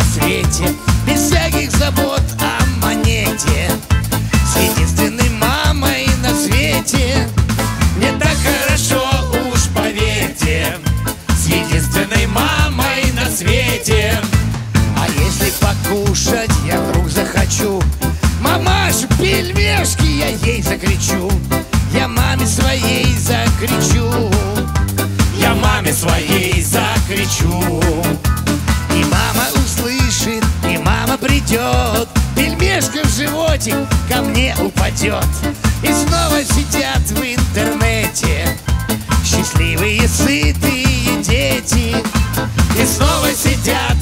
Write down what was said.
свете, без всяких забот о монете, с единственной мамой на свете. Мне так хорошо, уж поверьте, с единственной мамой на свете. А если покушать я вдруг захочу, мамаша, пельмешки, я ей закричу. Я маме своей закричу. Я маме своей закричу. И мама услышит, и мама придет, пельмешка в животик ко мне упадет. И снова сидят в интернете счастливые, сытые дети. И снова сидят